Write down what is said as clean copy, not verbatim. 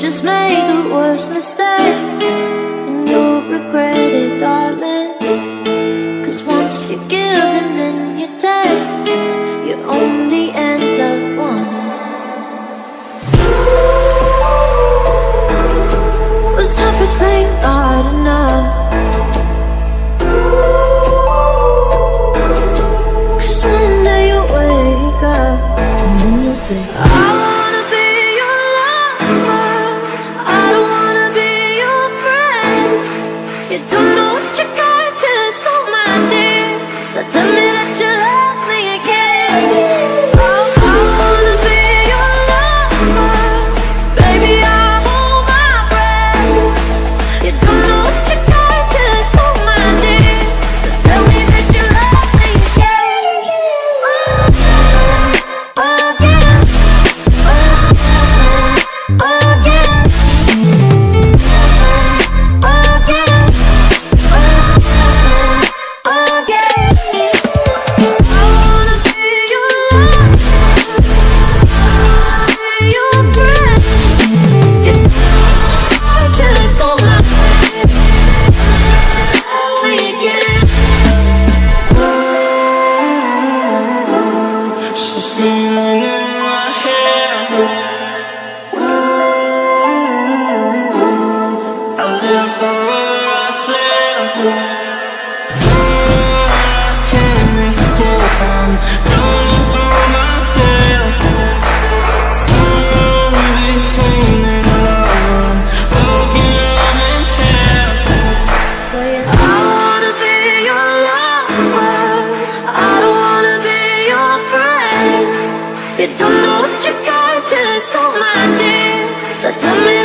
just made the worst mistake, and you'll regret it, darling. Cause once you give and then you take, you only end up wanting. Was everything not enough? Cause one day you wake up and then you say, I wanna be your lover, I don't wanna be your friend. You don't know what you got till it's gone, my dear. So tell me that you love me again. I wanna be your lover, baby, I hold my breath. You don't know what you got till it's gone, my dear. So tell me that you love me again. Again, you don't know what you got till it's gone, my dear. So tell me